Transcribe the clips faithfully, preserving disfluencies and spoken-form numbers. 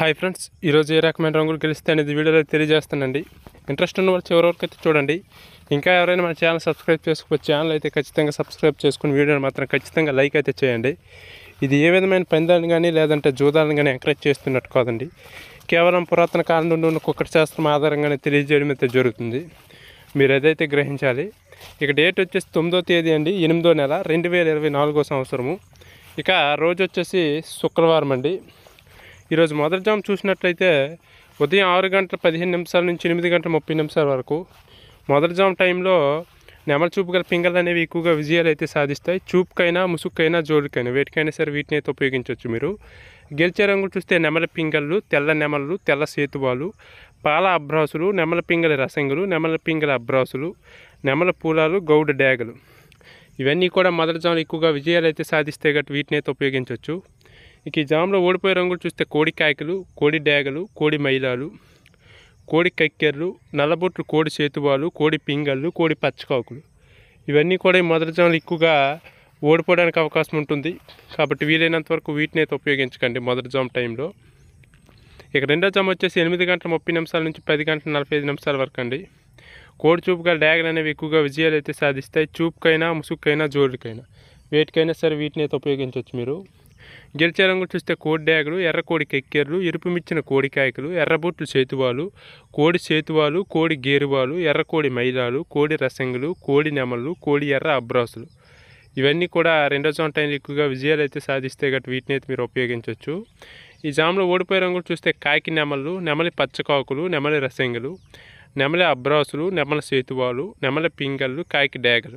Hi friends, ఈరోజు ఏ రకమైన రంగులు గెలిస్తే అనేది వీడియోలో తెలియజేస్తానండి. ఇంట్రెస్ట్ ఉన్న వాళ్ళు చివరి వరకు అయితే చూడండి. ఇంకా ఎవరైనా మన ఛానల్ సబ్స్క్రైబ్ చేసుకోవచ్చు. ఛానల్ అయితే ఖచ్చితంగా సబ్స్క్రైబ్ చేసుకుని వీడియోని మాత్రం ఖచ్చితంగా లైక్ అయితే చేయండి. ఇది ఏ విధమైన పందాలను కానీ లేదంటే జూదాలను కానీ ఎంకరేజ్ చేస్తున్నట్టు కాదండి. కేవలం పురాతన కాలం నుండి ఉన్న కుక్కటి శాస్త్రం ఆధారంగానే తెలియజేయడం అయితే జరుగుతుంది. మీరు ఏదైతే గ్రహించాలి. ఇక డేట్ వచ్చేసి తొమ్మిదో తేదీ అండి, ఎనిమిదో నెల రెండు వేల ఇరవై నాలుగో సంవత్సరము. ఇక రోజు వచ్చేసి శుక్రవారం అండి. ఈరోజు మొదటి జాము చూసినట్లయితే ఉదయం ఆరు గంటల పదిహేను నిమిషాల నుంచి ఎనిమిది గంటల ముప్పై నిమిషాల వరకు మొదటి జాము టైంలో నెమల చూపు గల పింగళ్ళు అనేవి ఎక్కువగా విజయాలు అయితే సాధిస్తాయి. చూపుకైనా ముసుక్కైనా జోడుకైనా వేటికైనా సరే వీటిని అయితే ఉపయోగించవచ్చు. మీరు గెలిచే రంగులు చూస్తే నెమల పింగళ్ళు, తెల్ల నెమలు, తెల్ల సేతువాలు, పాల అబ్రాసులు, నెమల పింగళ రసంగులు, నెమల పింగళ అబ్రాసులు, నెమల పూలాలు, గౌడ డ్యాగలు ఇవన్నీ కూడా మొదటి జాములు ఎక్కువగా విజయాలు అయితే సాధిస్తే గట్టి వీటిని అయితే ఉపయోగించవచ్చు. ఇక ఈ జాములో ఓడిపోయే రంగులు చూస్తే కోడి కాయకులు, కోడి డ్యాగలు, కోడి మైలాలు, కోడి కక్కెర్లు, నల్లబొట్లు, కోడి సేతువాలు, కోడి పింగళ్ళు, కోడి పచ్చకాకులు ఇవన్నీ కూడా ఈ మొదటి జాములు ఎక్కువగా ఓడిపోవడానికి అవకాశం ఉంటుంది. కాబట్టి వీలైనంత వరకు వీటిని అయితే ఉపయోగించకండి మొదటి జాము టైంలో. ఇక రెండో జాము వచ్చేసి ఎనిమిది గంటల ముప్పై నిమిషాల నుంచి పది గంటల నలభై ఐదు నిమిషాల వరకు అండి. కోడి చూపుగా డ్యాగలు అనేవి ఎక్కువగా విజయాలు అయితే సాధిస్తాయి. చూపుకైనా ముసుక్కైనా జోడుకైనా వేటికైనా సరే వీటిని అయితే ఉపయోగించవచ్చు. మీరు గెలిచే రంగులు చూస్తే కోడి డ్యాగలు, ఎర్ర కోడి కెక్కెర్లు, ఎరుపుమిచ్చిన కోడి కాయకులు, ఎర్రబొట్లు సేతువాలు, కోడి సేతువాలు, కోడి గేరువాలు, ఎర్ర కోడి మైలాలు, కోడి రసంగులు, కోడి నెమలు, కోడి ఎర్ర అబ్రాసులు ఇవన్నీ కూడా రెండో జాము టైంలో ఎక్కువగా విజయాలు అయితే సాధిస్తే గట్టి వీటిని అయితే మీరు ఉపయోగించవచ్చు. ఈ జాములో ఓడిపోయే రంగులు చూస్తే కాకి నెమలు, నెమలి పచ్చకాకులు, నెమలి రసంగులు, నెమలి అబ్రాసులు, నెమల సేతువాలు, నెమల పింగళ్ళు, కాకి డ్యాగలు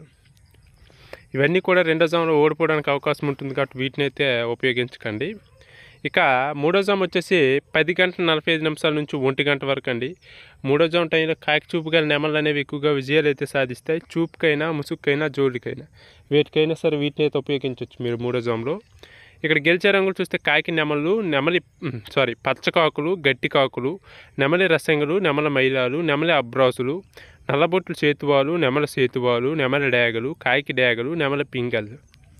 ఇవన్నీ కూడా రెండో జాములో ఓడిపోవడానికి అవకాశం ఉంటుంది. కాబట్టి వీటిని అయితే ఉపయోగించకండి. ఇక మూడో జాము వచ్చేసి పది గంటల నలభై ఐదు నిమిషాల నుంచి ఒంటి గంట వరకు అండి. మూడో జాము టైంలో కాకి చూపు గల నెమలు అనేవి ఎక్కువగా విజయాలు అయితే సాధిస్తాయి. చూపుకైనా ముసుక్కైనా జోడికైనా వేటికైనా సరే వీటిని అయితే ఉపయోగించవచ్చు మీరు మూడో జాములో. ఇక్కడ గెలిచే రంగులు చూస్తే కాకి నెమలు, నెమలి సారీ పచ్చకాకులు, గట్టి కాకులు, నెమలి రసంగులు, నెమల మైలాలు, నెమలి అబ్రాసులు, నల్లబొట్లు సేతువాలు, నెమల సేతువాలు, నెమల డ్యాగలు, కాకి డ్యాగలు, నెమల పింగళ్ళు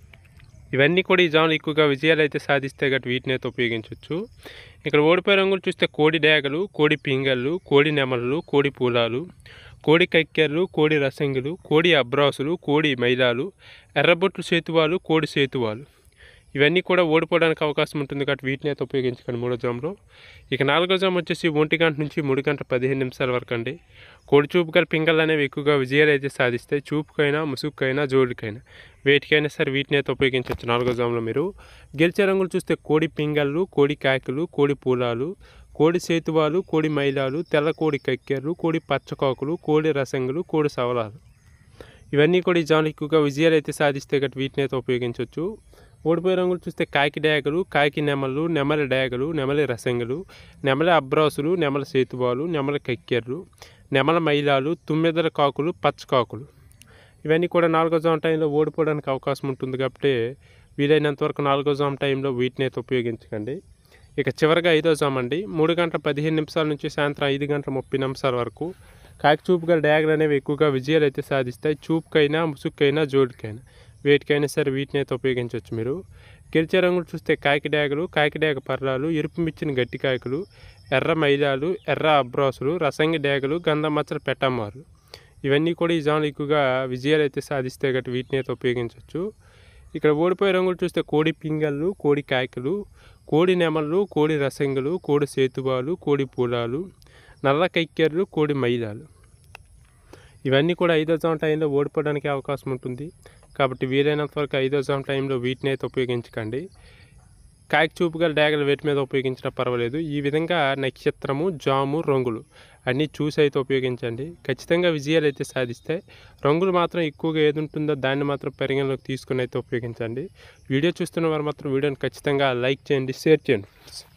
ఇవన్నీ కూడా ఈ జాములు ఎక్కువగా విజయాలు అయితే సాధిస్తే గట్టి వీటిని అయితే ఉపయోగించవచ్చు. ఇక్కడ ఓడిపోయే రంగులు చూస్తే కోడి డ్యాగలు, కోడి పింగళ్ళు, కోడి నెమలు, కోడి పూలాలు, కోడి కక్కెర్లు, కోడి రసంగులు, కోడి అబ్రాసులు, కోడి మైలాలు, ఎర్రబొట్లు సేతువాలు, కోడి సేతువాలు ఇవన్నీ కూడా ఓడిపోవడానికి అవకాశం ఉంటుంది. కాబట్టి వీటిని అయితే ఉపయోగించకండి మూడో జాములో. ఇక నాలుగో జాము వచ్చేసి ఒంటి గంట నుంచి మూడు గంటల పదిహేను నిమిషాల వరకు అండి. కోడి చూపు గల పింగళ్ళు అనేవి ఎక్కువగా విజయాలు అయితే సాధిస్తాయి. చూపుకైనా ముసుక్కైనా జోడికైనా వేటికైనా సరే వీటిని అయితే ఉపయోగించవచ్చు నాలుగో జాములో. మీరు గెలిచే రంగులు చూస్తే కోడి పింగళ్ళు, కోడి కాకులు, కోడి పూలాలు, కోడి సేతువాలు, కోడి మైలాలు, తెల్ల కోడి కక్కెర్లు, కోడి పచ్చకాకులు, కోడి రసంగులు, కోడి సవలాలు ఇవన్నీ కూడా ఈ జాములు ఎక్కువగా విజయాలు అయితే సాధిస్తే గట్టి వీటిని అయితే ఉపయోగించవచ్చు. ఓడిపోయే రంగులు చూస్తే కాకి డ్యాగలు, కాకి నెమలు, నెమల డ్యాగలు, నెమలి రసంగులు, నెమల అబ్రాసులు, నెమల సేతువాలు, నెమల కక్కెర్లు, నెమల మైలాలు, తుమ్మెదల కాకులు, పచ్చకాకులు ఇవన్నీ కూడా నాలుగో జాము టైంలో ఓడిపోవడానికి అవకాశం ఉంటుంది. కాబట్టి వీలైనంత వరకు నాలుగో జాము టైంలో వీటిని అయితే ఉపయోగించకండి. ఇక చివరిగా ఐదో జాము అండి. మూడు గంటల పదిహేను నిమిషాల నుంచి సాయంత్రం ఐదు గంటల ముప్పై నిమిషాల వరకు కాకి చూపు గల డ్యాగలు అనేవి ఎక్కువగా విజయాలు అయితే సాధిస్తాయి. చూపుకైనా ముసుక్కైనా జోడికైనా వేటికైనా సరే వీటిని అయితే ఉపయోగించవచ్చు. మీరు గెలిచే రంగులు చూస్తే కాకి డ్యాగలు, కాకి డ్యాగ పర్రాలు, ఎరుపు మిచ్చిన గట్టి కాయకులు, ఎర్ర మైలాలు, ఎర్ర అబ్రాసులు, రసంగి డ్యాగలు, గంధం మచ్చల పెట్టమ్మారు ఇవన్నీ కూడా ఈ జాములు ఎక్కువగా విజయాలు అయితే సాధిస్తే గట్టి వీటిని అయితే ఉపయోగించవచ్చు. ఇక్కడ ఓడిపోయే రంగులు చూస్తే కోడి పింగళ్ళు, కోడి కాయకులు, కోడి నెమళ్ళు, కోడి రసంగులు, కోడి సేతువాలు, కోడి పూలాలు, నల్ల కక్కెర్లు, కోడి మైలాలు ఇవన్నీ కూడా ఐదో జాము టైంలో ఓడిపోవడానికి అవకాశం ఉంటుంది. కాబట్టి వీలైనంత వరకు ఐదో జాము టైంలో వీటిని అయితే ఉపయోగించకండి. కాకి చూపు గల డ్యాగలు వేటి మీద ఉపయోగించినా పర్వాలేదు. ఈ విధంగా నక్షత్రము, జాము, రంగులు అన్నీ చూసి అయితే ఉపయోగించండి. ఖచ్చితంగా విజయాలు అయితే సాధిస్తాయి. రంగులు మాత్రం ఎక్కువగా ఏది ఉంటుందో దాన్ని మాత్రం పరిగణలోకి తీసుకుని అయితే ఉపయోగించండి. వీడియో చూస్తున్న వారు మాత్రం వీడియోని ఖచ్చితంగా లైక్ చేయండి, షేర్ చేయండి.